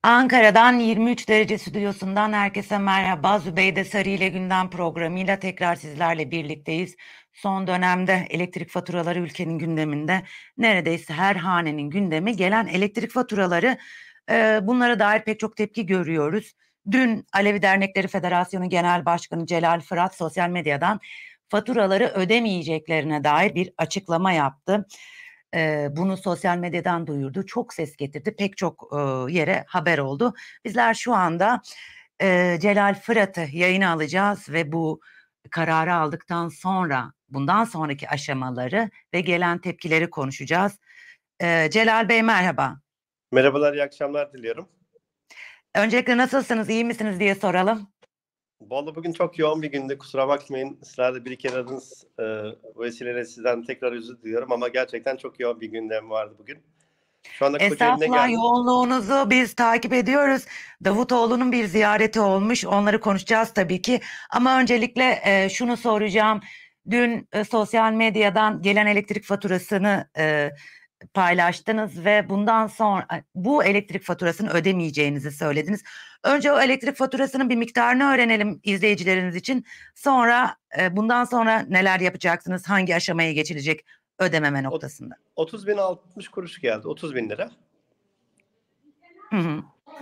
Ankara'dan 23 derece stüdyosundan herkese merhaba. Zübeyde Sarı ile Gündem programıyla tekrar sizlerle birlikteyiz. Son dönemde elektrik faturaları ülkenin gündeminde. Neredeyse her hanenin gündemi gelen elektrik faturaları. Bunlara dair pek çok tepki görüyoruz. Dün Alevi Dernekleri Federasyonu Genel Başkanı Celal Fırat sosyal medyadan faturaları ödemeyeceklerine dair bir açıklama yaptı. Bunu sosyal medyadan duyurdu. Çok ses getirdi. Pek çok yere haber oldu. Bizler şu anda Celal Fırat'ı yayına alacağız ve bu kararı aldıktan sonra bundan sonraki aşamaları ve gelen tepkileri konuşacağız. Celal Bey merhaba. Merhabalar, iyi akşamlar diliyorum. Öncelikle nasılsınız, iyi misiniz diye soralım. Vallahi bugün çok yoğun bir günde, kusura bakmayın. Sizler bir iki aradınız. Vesileyle sizden tekrar özür diliyorum ama gerçekten çok yoğun bir gündem vardı bugün. Şu anda Kocaeli'ne Estağfurullah, geldim. yoğunluğunuzu biz takip ediyoruz. Davutoğlu'nun bir ziyareti olmuş. Onları konuşacağız tabii ki. Ama öncelikle şunu soracağım. Dün sosyal medyadan gelen elektrik faturasını paylaştınız ve bundan sonra bu elektrik faturasını ödemeyeceğinizi söylediniz. Önce o elektrik faturasının bir miktarını öğrenelim izleyicileriniz için. Sonra bundan sonra neler yapacaksınız? Hangi aşamaya geçilecek ödememe noktasında? 30.060 kuruş geldi. 30.000 lira. Hı hı.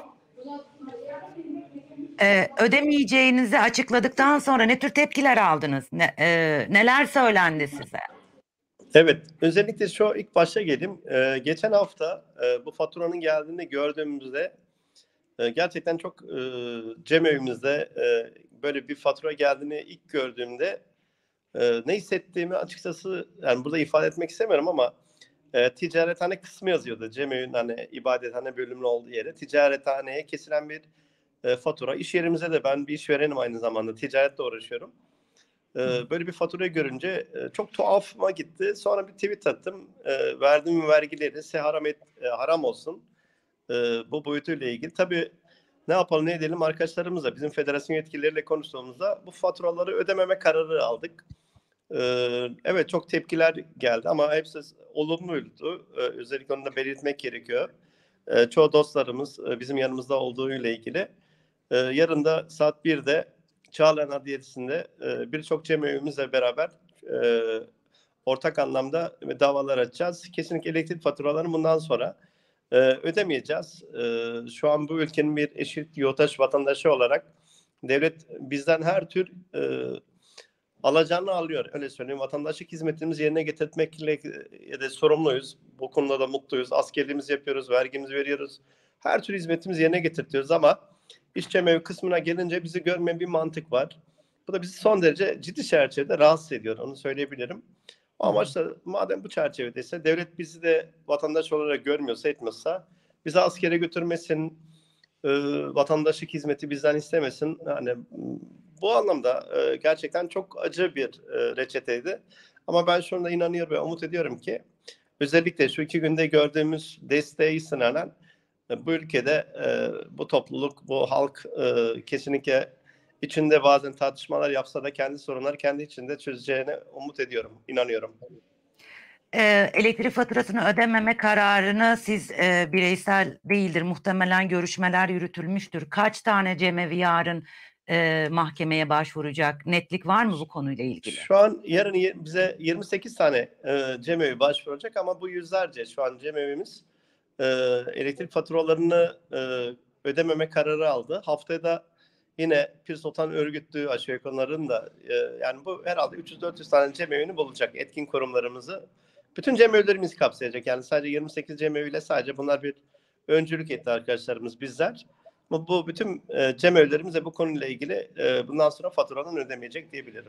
Ödemeyeceğinizi açıkladıktan sonra ne tür tepkiler aldınız? Neler söylendi size? Evet, özellikle şu ilk başta geleyim. Geçen hafta bu faturanın geldiğini gördüğümüzde gerçekten çok cemevimizde böyle bir fatura geldiğini ilk gördüğümde ne hissettiğimi açıkçası yani burada ifade etmek istemiyorum ama ticarethane kısmı yazıyordu. Cemevin hani ibadethane bölümünün olduğu yere ticarethaneye kesilen bir fatura. İş yerimizde de ben bir işverenim, aynı zamanda ticaretle uğraşıyorum. Böyle bir faturayı görünce çok tuhafıma gitti. Sonra bir tweet attım. Verdiğim vergileri size haram olsun. Bu boyutuyla ilgili. Tabii ne yapalım ne edelim, arkadaşlarımızla bizim federasyon yetkilileriyle konuştuğumuzda bu faturaları ödememe kararı aldık. Evet, çok tepkiler geldi ama hepsi olumluydu. Özellikle onu da belirtmek gerekiyor. Çoğu dostlarımız bizim yanımızda olduğu ile ilgili. Yarın da saat 1'de Çağlayan Adliyesi'nde birçok cemevimizle beraber ortak anlamda davalar açacağız. Kesinlikle elektrik faturalarını bundan sonra ödemeyeceğiz. Şu an bu ülkenin bir eşit yurttaş vatandaşı olarak devlet bizden her tür alacağını alıyor. Öyle söyleyeyim. Vatandaşlık hizmetimizi yerine getirmekle de sorumluyuz. Bu konuda da mutluyuz. Askerliğimizi yapıyoruz, vergimizi veriyoruz. Her tür hizmetimizi yerine getirtiyoruz ama işçi mevi kısmına gelince bizi görmeyen bir mantık var. Bu da bizi son derece ciddi çerçevede rahatsız ediyor. Onu söyleyebilirim. O amaçla madem bu çerçevedeyse devlet bizi de vatandaş olarak görmüyorsa, etmiyorsa bizi askere götürmesin, vatandaşlık hizmeti bizden istemesin. Yani bu anlamda gerçekten çok acı bir reçeteydi. Ama ben şuna inanıyorum ve umut ediyorum ki özellikle şu 2 günde gördüğümüz desteğe istinaden bu ülkede bu topluluk, bu halk kesinlikle içinde bazen tartışmalar yapsa da kendi sorunları kendi içinde çözeceğine umut ediyorum, inanıyorum. Elektrik faturasını ödememe kararını siz bireysel değildir. Muhtemelen görüşmeler yürütülmüştür. Kaç tane cemevi yarın mahkemeye başvuracak? Netlik var mı bu konuyla ilgili? Şu an yarın bize 28 tane cemevi başvuracak ama bu yüzlerce şu an cemevimiz elektrik faturalarını ödememe kararı aldı. Haftaya da yine Pir Sultan örgütlü aşağı yukarıların da yani bu herhalde 300-400 tane cemevini bulacak, etkin kurumlarımızı. Bütün cemevlerimizi kapsayacak. Yani sadece 28 cemeviyle sadece bunlar bir öncülük etti arkadaşlarımız, bizler. Bu bütün cemevlerimiz de bu konuyla ilgili bundan sonra faturadan ödemeyecek diyebilirim.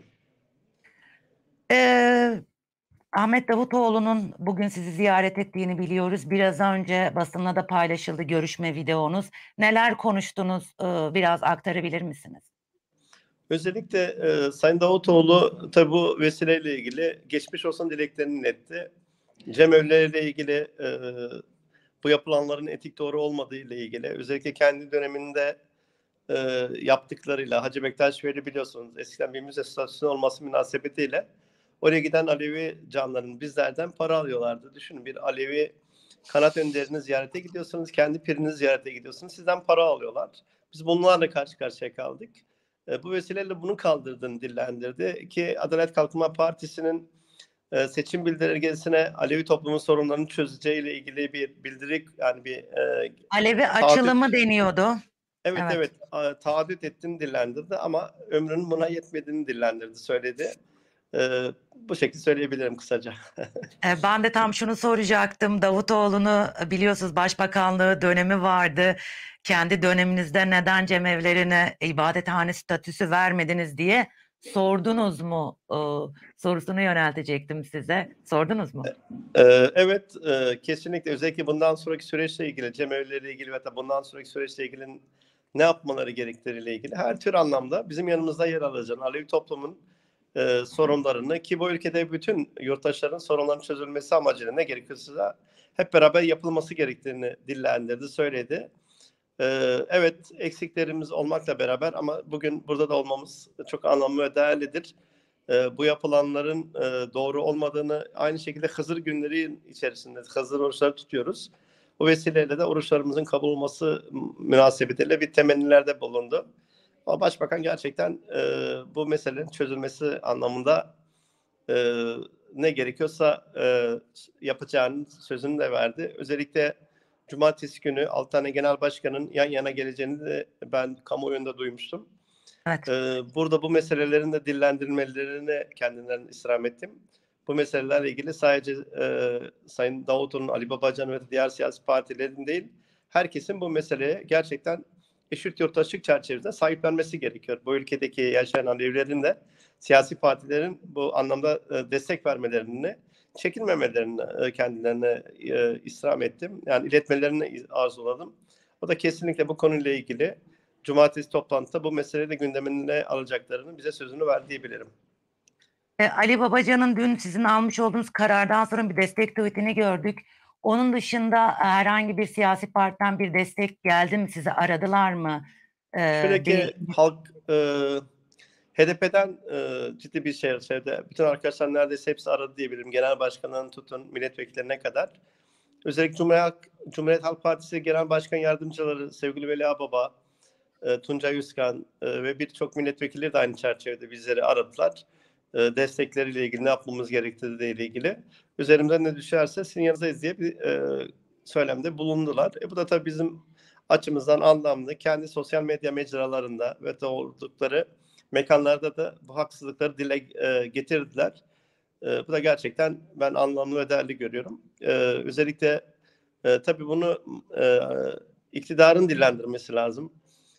Ahmet Davutoğlu'nun bugün sizi ziyaret ettiğini biliyoruz. Biraz önce basında da paylaşıldı görüşme videonuz. Neler konuştunuz? Biraz aktarabilir misiniz? Özellikle Sayın Davutoğlu tabii bu vesileyle ilgili geçmiş olsun dileklerini iletti. Cemevleriyle ilgili bu yapılanların etik doğru olmadığı ile ilgili özellikle kendi döneminde yaptıklarıyla Hacı Bektaş Veli biliyorsunuz eskiden bir müze statüsünün olması münasebetiyle oraya giden Alevi canların bizlerden para alıyorlardı. Düşünün, bir Alevi Kanaat önderini ziyarete gidiyorsunuz, kendi pirinizi ziyarete gidiyorsunuz. Sizden para alıyorlar. Biz bunlarla karşı karşıya kaldık. Bu vesileyle bunu kaldırdığını dillendirdi ki Adalet Kalkınma Partisi'nin seçim bildirgesine Alevi toplumun sorunlarını çözeceğiyle ilgili bir bildiri, yani bir Alevi taahhüt. açılımı deniyordu. Evet, Evet. evet, taahhüt ettiğini dillendirdi ama ömrünün buna yetmediğini dillendirdi, söyledi. Bu şekilde söyleyebilirim kısaca. Ben de tam şunu soracaktım. Davutoğlu'nu biliyorsunuz, başbakanlığı dönemi vardı. Kendi döneminizde neden cemevlerine ibadethane statüsü vermediniz diye sordunuz mu? Sorusunu yöneltecektim size. Sordunuz mu? Evet, kesinlikle, özellikle bundan sonraki süreçle ilgili, cemevleriyle ilgili ve bundan sonraki süreçle ilgili ne yapmaları gerektiğiyle ilgili her tür anlamda bizim yanımızda yer alacağını, Alevi toplumun sorunlarını, ki bu ülkede bütün yurttaşların sorunlarının çözülmesi amacıyla ne gerekiyorsa hep beraber yapılması gerektiğini dillendirdi, söyledi. Evet, eksiklerimiz olmakla beraber ama bugün burada da olmamız çok anlamlı ve değerlidir. Bu yapılanların doğru olmadığını, aynı şekilde Hızır günleri içerisinde Hızır oruçları tutuyoruz. Bu vesileyle de oruçlarımızın kabul olması münasebetiyle bir temennilerde bulundu. Ama Başbakan gerçekten bu meselelerin çözülmesi anlamında ne gerekiyorsa yapacağının sözünü de verdi. Özellikle Cumartesi günü 6 tane genel başkanın yan yana geleceğini de ben kamuoyunda duymuştum. Evet. Burada bu meselelerin de dillendirilmelerini kendilerinden istirham ettim. Bu meselelerle ilgili sadece Sayın Davutoğlu'nun, Ali Babacan ve diğer siyasi partilerin değil, herkesin bu meseleye gerçekten eşit yurttaşlık çerçevesinde sahiplenmesi gerekiyor. Bu ülkedeki yaşayan Alevilerin de siyasi partilerin bu anlamda destek vermelerini, çekinmemelerini kendilerine istirham ettim. Yani iletmelerini arzuladım. O da kesinlikle bu konuyla ilgili Cumartesi toplantıda bu meseleyi de gündemine alacaklarını bize sözünü verdi diyebilirim. Ali Babacan'ın dün sizin almış olduğunuz karardan sonra bir destek tweetini gördük. Onun dışında herhangi bir siyasi partiden bir destek geldi mi? Sizi aradılar mı? Şöyle Bir ki halk HDP'den ciddi bir şeyde bütün arkadaşlar neredeyse hepsi aradı diyebilirim. Genel başkanından tutun milletvekillerine kadar. Özellikle Cumhuriyet Halk Partisi Genel Başkan Yardımcıları sevgili Veli Ağbaba, Tuncay Üskan ve birçok milletvekili de aynı çerçevede bizleri aradılar. Destekleriyle ilgili ne yapmamız gerektiği ile ilgili. Üzerimden ne düşerse sizin yanınızdayız diye bir söylemde bulundular. Bu da tabii bizim açımızdan anlamlı. Kendi sosyal medya mecralarında ve doğrultukları mekanlarda da bu haksızlıkları dile getirdiler. Bu da gerçekten ben anlamlı ve değerli görüyorum. Özellikle tabii bunu iktidarın dillendirmesi lazım.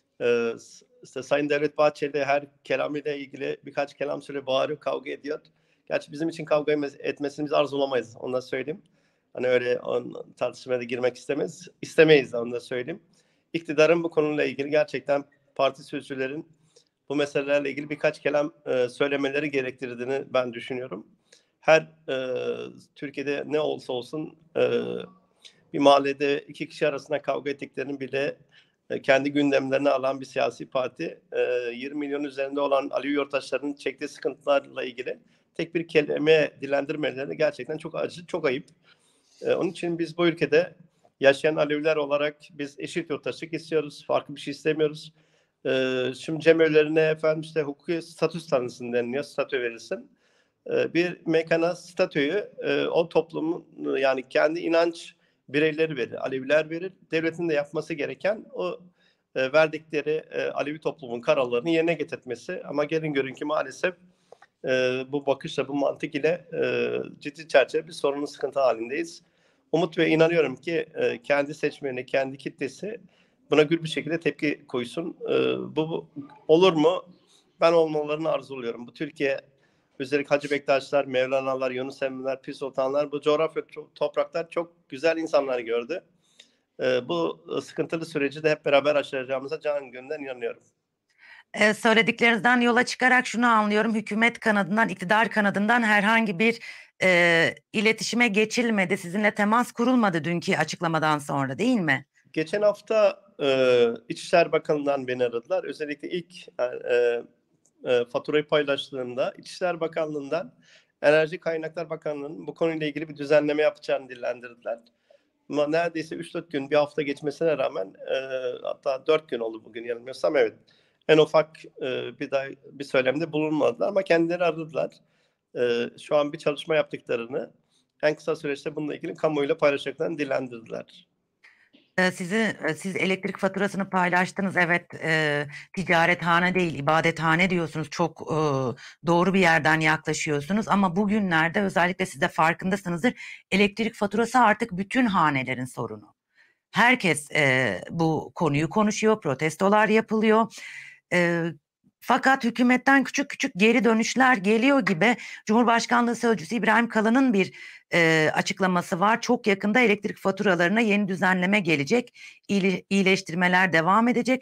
İşte Sayın Devlet Bahçeli her kelamıyla ilgili birkaç kelam söyle bağırıyor, kavga ediyor. Gerçi bizim için kavga etmesini biz arzulamayız, onu da söyleyeyim. Hani öyle tartışmaya da girmek istemeyiz de, onu da söyleyeyim. İktidarın bu konuyla ilgili gerçekten parti sözcülerin bu meselelerle ilgili birkaç kelam söylemeleri gerektirdiğini ben düşünüyorum. Her Türkiye'de ne olsa olsun bir mahallede iki kişi arasında kavga ettiklerinin bile kendi gündemlerine alan bir siyasi parti 20 milyon üzerinde olan Alevi yurttaşlarının çektiği sıkıntılarla ilgili tek bir kelime dilendirmeleri gerçekten çok acı, çok ayıp. Onun için biz bu ülkede yaşayan Aleviler olarak biz eşit yurttaşlık istiyoruz. Farklı bir şey istemiyoruz. Şimdi cemevlerine efendim işte hukuki statü tanısın deniliyor. Statü verilsin. Bir mekana statüyü o toplumun, yani kendi inanç bireyleri verir, Aleviler verir. Devletin de yapması gereken o verdikleri Alevi toplumun kararlarını yerine getirmesi. Ama gelin görün ki maalesef bu bakışla, bu mantık ile ciddi çerçeve bir sorunun sıkıntı halindeyiz. Umut ve inanıyorum ki kendi seçmeni, kendi kitlesi buna gür bir şekilde tepki koysun. Bu olur mu? Ben olmalarını arzuluyorum. Bu Türkiye, özellikle Hacı Bektaşlar, Mevlana'lar, Yunus Emre'ler, Pir Sultanlar, bu coğrafya topraklar çok güzel insanlar gördü. Bu sıkıntılı süreci de hep beraber aşacağımıza can gönülden inanıyorum. Söylediklerinizden yola çıkarak şunu anlıyorum. Hükümet kanadından, iktidar kanadından herhangi bir iletişime geçilmedi. Sizinle temas kurulmadı dünkü açıklamadan sonra, değil mi? Geçen hafta İçişleri Bakanlığı'ndan beni aradılar. Özellikle ilk faturayı paylaştığımda İçişleri Bakanlığı'ndan Enerji Kaynaklar Bakanlığı'nın bu konuyla ilgili bir düzenleme yapacağını dillendirdiler. ama neredeyse 3-4 gün, bir hafta geçmesine rağmen hatta 4 gün oldu bugün yanılmıyorsam, evet. En ufak bir söylemde bulunmadılar ama kendileri aradılar. Şu an bir çalışma yaptıklarını en kısa süreçte bununla ilgili kamuoyuyla paylaşacaklarını dillendirdiler. Siz elektrik faturasını paylaştınız. Evet, ticarethane değil, ibadethane diyorsunuz. Çok doğru bir yerden yaklaşıyorsunuz. Ama bugünlerde özellikle siz de farkındasınızdır. Elektrik faturası artık bütün hanelerin sorunu. Herkes bu konuyu konuşuyor, protestolar yapılıyor. E, Fakat hükümetten küçük küçük geri dönüşler geliyor gibi. Cumhurbaşkanlığı Sözcüsü İbrahim Kalın'ın bir açıklaması var. Çok yakında elektrik faturalarına yeni düzenleme gelecek, iyileştirmeler devam edecek.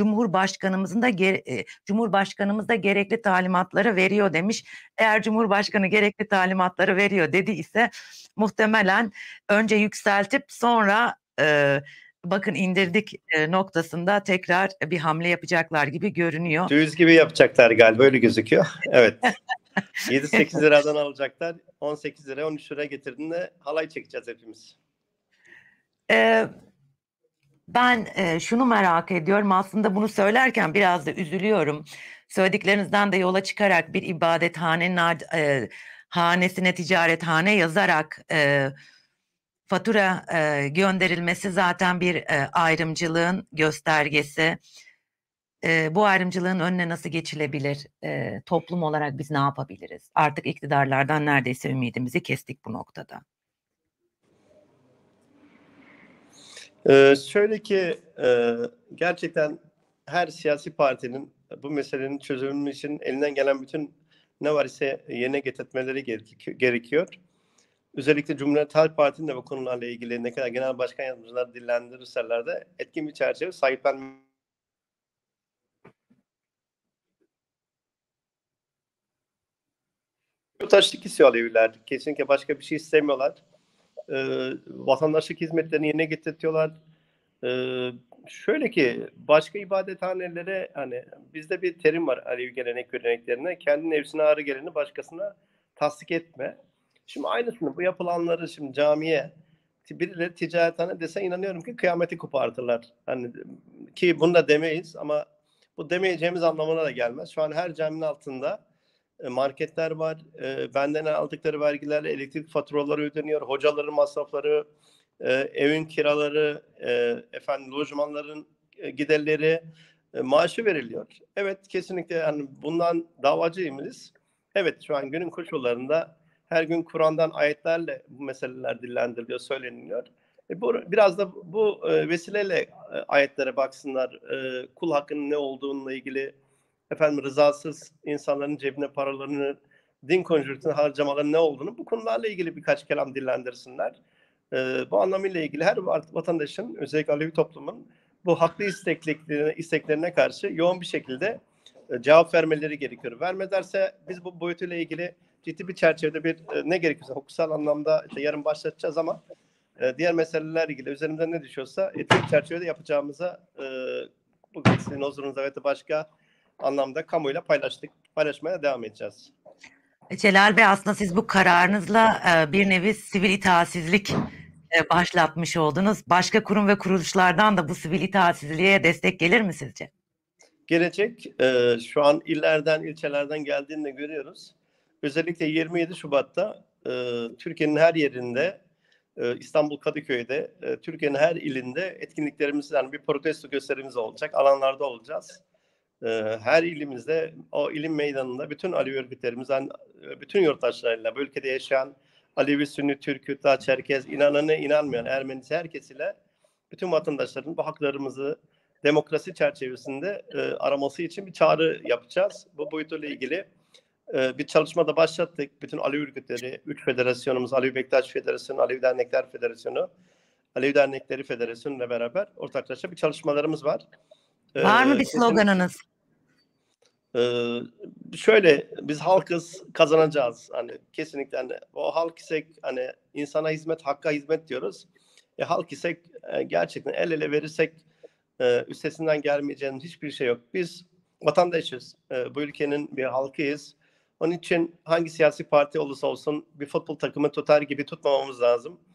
Cumhurbaşkanımız da gerekli talimatları veriyor demiş. Eğer Cumhurbaşkanı gerekli talimatları veriyor dedi ise muhtemelen önce yükseltip sonra bakın indirdik noktasında tekrar bir hamle yapacaklar gibi görünüyor. Döviz gibi yapacaklar galiba, öyle gözüküyor. Evet. 7-8 liradan alacaklar. 18 lira 13 lira getirdiğinde halay çekeceğiz hepimiz. Ben şunu merak ediyorum, aslında bunu söylerken biraz da üzülüyorum. Söylediklerinizden de yola çıkarak bir ibadethanenin hanesine ticarethane yazarak fatura gönderilmesi zaten bir ayrımcılığın göstergesi. Bu ayrımcılığın önüne nasıl geçilebilir? Toplum olarak biz ne yapabiliriz? Artık iktidarlardan neredeyse ümidimizi kestik bu noktada. Şöyle ki gerçekten her siyasi partinin bu meselenin çözümü için elinden gelen bütün ne var ise yerine getirmeleri gerekiyor. Özellikle Cumhuriyet Halk Parti'nin de bu konularla ilgili ne kadar genel başkan yardımcıları dillendirirseler de etkin bir çerçeve sahiplenmek. Yurttaşlık istiyor Aleviler. Kesinlikle başka bir şey istemiyorlar. Vatandaşlık hizmetlerini yerine getiriyorlar. Şöyle ki başka ibadethanelere, hani bizde bir terim var Alevi gelenek göreneklerine, kendi nefsine ağrı geleni başkasına tasdik etme. Şimdi aynısını bu yapılanları şimdi camiye birileri ticarethane dese inanıyorum ki kıyameti kopartırlar. Hani ki bunu da demeyiz ama bu demeyeceğimiz anlamına da gelmez. Şu an her caminin altında marketler var. Benden aldıkları vergilerle elektrik faturaları ödeniyor. Hocaların masrafları, evin kiraları, lojmanların giderleri, maaşı veriliyor. Evet, kesinlikle yani bundan davacıyız. Evet, şu an günün koşullarında her gün Kur'an'dan ayetlerle bu meseleler dillendiriliyor, söyleniliyor. Biraz da bu vesileyle ayetlere baksınlar. Kul hakkının ne olduğununla ilgili, rızasız insanların cebine paralarını din konjonktürüne harcamaların ne olduğunu, bu konularla ilgili birkaç kelam dillendirsinler. Bu anlamıyla ilgili her vatandaşın, özellikle Alevi toplumun bu haklı isteklerine karşı yoğun bir şekilde cevap vermeleri gerekiyor. Vermezlerse biz bu boyutuyla ilgili ciddi bir çerçevede ne gerekiyorsa hukuksal anlamda yarın başlatacağız ama diğer meselelerle ilgili üzerimizden ne düşüyorsa etik çerçevede yapacağımıza bugün sizin huzurunuzda ve başka anlamda kamuyla paylaşmaya devam edeceğiz. Celal Bey, aslında siz bu kararınızla bir nevi sivil itaatsizlik başlatmış oldunuz. Başka kurum ve kuruluşlardan da bu sivil itaatsizliğe destek gelir mi sizce? Gelecek. Şu an illerden, ilçelerden geldiğini de görüyoruz. Özellikle 27 Şubat'ta Türkiye'nin her yerinde, İstanbul Kadıköy'de, Türkiye'nin her ilinde etkinliklerimiz, yani bir protesto gösterimiz olacak. Alanlarda olacağız. Her ilimizde, o ilim meydanında bütün Alevi örgütlerimizden, bütün yurttaşlarıyla, bu ülkede yaşayan Alevi, Sünni, Türk, Kürtler, Çerkez, inananı, inanmayan, Ermenisi, herkesiyle bütün vatandaşların bu haklarımızı demokrasi çerçevesinde araması için bir çağrı yapacağız. Bu boyutuyla ilgili bir çalışma da başlattık. Bütün Alevi örgütleri, 3 federasyonumuz, Alevi Bektaş Federasyonu, Alevi Dernekler Federasyonu, Alevi Dernekleri Federasyonu ile beraber ortaklaşa bir çalışmalarımız var. Var mı bir sloganınız? Şöyle, biz halkız, kazanacağız. Hani kesinlikle hani o halk isek, hani insana hizmet, hakka hizmet diyoruz. Halk isek gerçekten el ele verirsek üstesinden gelmeyeceğimiz hiçbir şey yok. Biz vatandaşız. Bu ülkenin bir halkıyız. Onun için hangi siyasi parti olursa olsun bir futbol takımı tutar gibi tutmamamız lazım.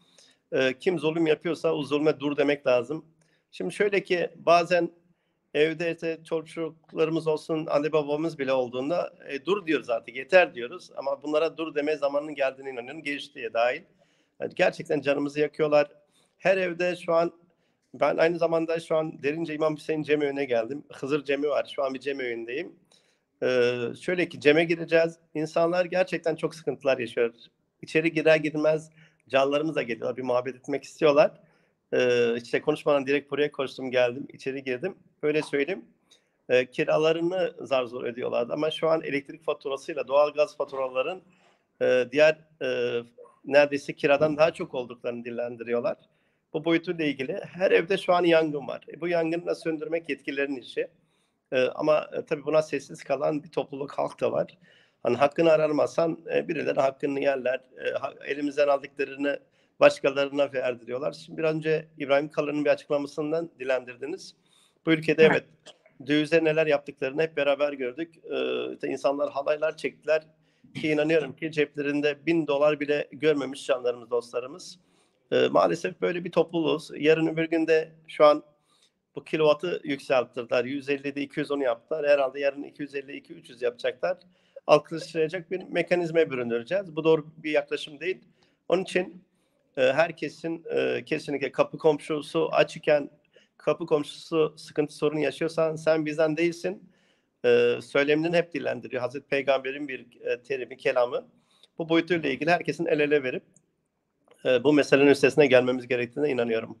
Kim zulüm yapıyorsa o zulme dur demek lazım. Şimdi şöyle ki bazen evde işte çocuklarımız olsun, anne babamız bile olduğunda dur diyoruz artık, yeter diyoruz. Ama bunlara dur deme zamanının geldiğine inanıyorum. Gençliğe dahil. Yani gerçekten canımızı yakıyorlar. Her evde şu an ben aynı zamanda şu an Derince İmam Hüseyin Cemevine geldim. Hızır Cemi var. Şu an bir Cemevindeyim. Şöyle ki ceme gireceğiz. İnsanlar gerçekten çok sıkıntılar yaşıyor. İçeri girer girmez canlarımız da geliyorlar. Bir muhabbet etmek istiyorlar. İşte konuşmadan direkt buraya koştum geldim. İçeri girdim. Öyle söyleyeyim. Kiralarını zar zor ödüyorlardı. Ama şu an elektrik faturasıyla doğalgaz faturaların diğer neredeyse kiradan daha çok olduklarını dillendiriyorlar. Bu boyutuyla ilgili her evde şu an yangın var. Bu yangını da söndürmek yetkililerin işi. Ama tabii buna sessiz kalan bir topluluk, halk da var. Hani hakkını aramazsan birileri hakkını yerler. Elimizden aldıklarını başkalarına verdiriyorlar. Şimdi bir önce İbrahim Kalın'ın bir açıklamasından dilendirdiniz. Bu ülkede evet dövize neler yaptıklarını hep beraber gördük. İşte insanlar halaylar çektiler ki inanıyorum ki ceplerinde $1000 bile görmemiş canlarımız, dostlarımız. Maalesef böyle bir topluluğuz. Yarın öbür günde şu an bu kilovatı yükselttirdiler. 150'de 210 yaptılar. Herhalde yarın 250-200 yapacaklar. Alkışlayacak bir mekanizmaya bürüneceğiz. Bu doğru bir yaklaşım değil. Onun için herkesin kesinlikle kapı komşusu açıkken kapı komşusu sıkıntı sorun yaşıyorsan sen bizden değilsin. Söylemini hep dillendiriyor. Hazreti Peygamber'in bir terimi, kelamı. Bu boyutuyla ilgili herkesin el ele verip bu meselenin üstesine gelmemiz gerektiğine inanıyorum.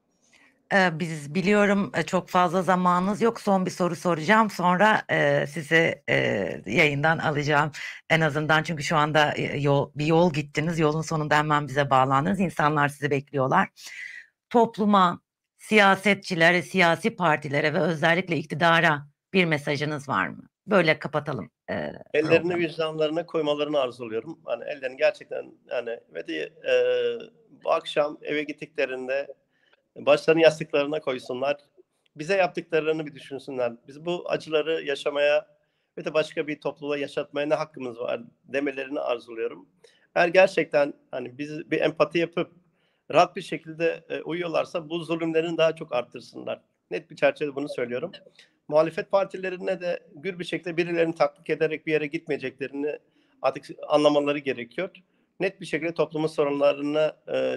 Biz biliyorum çok fazla zamanınız yok. Son bir soru soracağım. Sonra sizi yayından alacağım. En azından çünkü şu anda bir yol gittiniz. Yolun sonunda hemen bize bağlandınız. İnsanlar sizi bekliyorlar. Topluma, siyasetçilere, siyasi partilere ve özellikle iktidara bir mesajınız var mı? Böyle kapatalım Ellerini programı. vicdanlarına koymalarını arzuluyorum. Hani ellerini gerçekten yani ve de bu akşam eve gittiklerinde başlarını yastıklarına koysunlar. Bize yaptıklarını bir düşünsünler. Biz bu acıları yaşamaya ve de başka bir topluluğa yaşatmaya ne hakkımız var demelerini arzuluyorum. Eğer gerçekten hani biz bir empati yapıp rahat bir şekilde uyuyorlarsa bu zulümlerini daha çok arttırsınlar. Net bir çerçevede bunu söylüyorum. Muhalefet partilerine de gür bir şekilde birilerini taklit ederek bir yere gitmeyeceklerini artık anlamaları gerekiyor. Net bir şekilde toplumun sorunlarına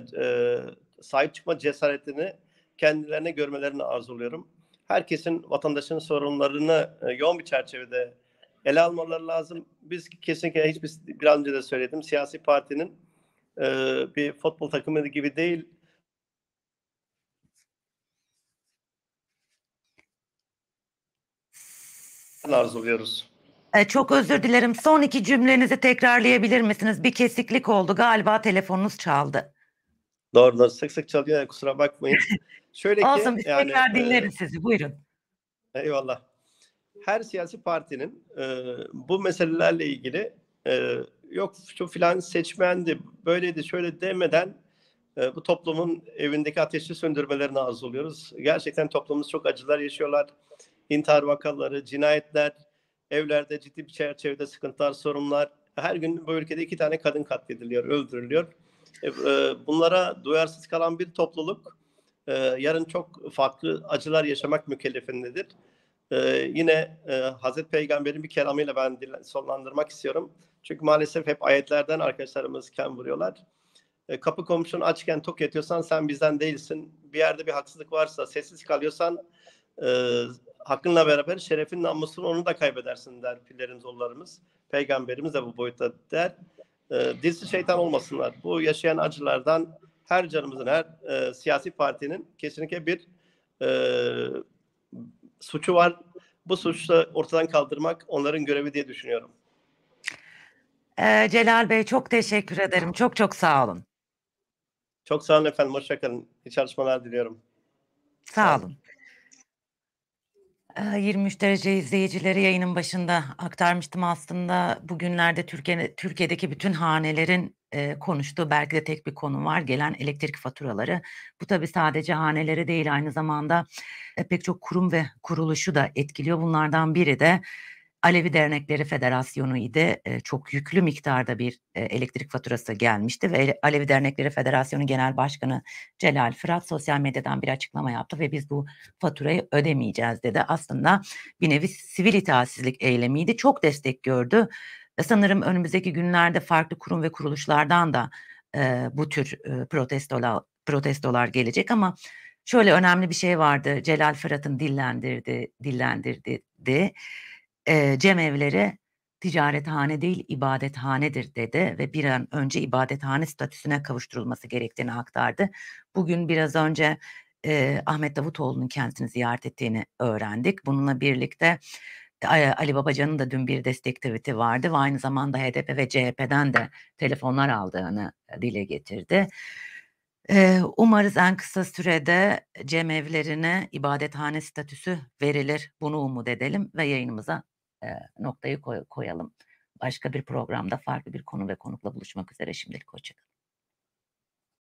sahip çıkma cesaretini kendilerine görmelerini arzuluyorum. Herkesin, vatandaşın sorunlarını yoğun bir çerçevede ele almaları lazım. Biz kesinlikle biraz önce de söyledim, siyasi partinin bir futbol takımı gibi değil. Arzuluyoruz. Çok özür dilerim. Son iki cümlenizi tekrarlayabilir misiniz? Bir kesiklik oldu. Galiba telefonunuz çaldı. Doğru, sık sık çalıyor, kusura bakmayın. Şöyle Olsun, ki biz yani tekrar dinleriz sizi. Buyurun. eyvallah. Her siyasi partinin bu meselelerle ilgili yok şu filan seçmendi, böyleydi, şöyle demeden bu toplumun evindeki ateşi söndürmelerini arzuluyoruz. Gerçekten toplumumuz çok acılar yaşıyorlar. İntihar vakaları, cinayetler, evlerde ciddi bir çerçevede sıkıntılar, sorunlar. Her gün bu ülkede 2 tane kadın katlediliyor, öldürülüyor. Bunlara duyarsız kalan bir topluluk yarın çok farklı acılar yaşamak mükellefindedir. Yine Hazreti Peygamber'in bir kelamıyla ben sonlandırmak istiyorum. Çünkü maalesef hep ayetlerden arkadaşlarımız kem vuruyorlar. Kapı komşunu açken tok yatıyorsan sen bizden değilsin. Bir yerde bir haksızlık varsa sessiz kalıyorsan hakkınla beraber şerefin namusunu onu da kaybedersin der pillerimiz, oğullarımız. Peygamberimiz de bu boyutta der. Dilsiz şeytan olmasınlar. Bu yaşayan acılardan her canımızın, her siyasi partinin kesinlikle bir suçu var. Bu suçu ortadan kaldırmak onların görevi diye düşünüyorum. Celal Bey çok teşekkür ederim. Çok çok sağ olun. Çok sağ olun efendim. Hoşça kalın. İyi çalışmalar diliyorum. Sağ olun. 23 derece izleyicileri yayının başında aktarmıştım aslında. Bugünlerde Türkiye'deki bütün hanelerin konuştuğu belki de tek bir konu var. Gelen elektrik faturaları. Bu tabii sadece haneleri değil, aynı zamanda pek çok kurum ve kuruluşu da etkiliyor. Bunlardan biri de Alevi Dernekleri Federasyonu idi. Çok yüklü miktarda bir elektrik faturası gelmişti ve Alevi Dernekleri Federasyonu Genel Başkanı Celal Fırat sosyal medyadan bir açıklama yaptı ve biz bu faturayı ödemeyeceğiz dedi. Aslında bir nevi sivil itaatsizlik eylemiydi. Çok destek gördü. Sanırım önümüzdeki günlerde farklı kurum ve kuruluşlardan da bu tür protestolar gelecek ama şöyle önemli bir şey vardı. Celal Fırat'ın dillendirdi. Cemevleri ticarethane değil ibadethanedir dedi ve bir an önce ibadethane statüsüne kavuşturulması gerektiğini aktardı. Bugün biraz önce Ahmet Davutoğlu'nun kendisini ziyaret ettiğini öğrendik. Bununla birlikte Ali Babacan'ın da dün bir destek tweet'i vardı ve aynı zamanda HDP ve CHP'den de telefonlar aldığını dile getirdi. Umarız en kısa sürede cemevlerine ibadethane statüsü verilir. Bunu umut edelim ve yayınımıza noktayı koyalım. Başka bir programda farklı bir konu ve konukla buluşmak üzere. Şimdilik hoşça kalın.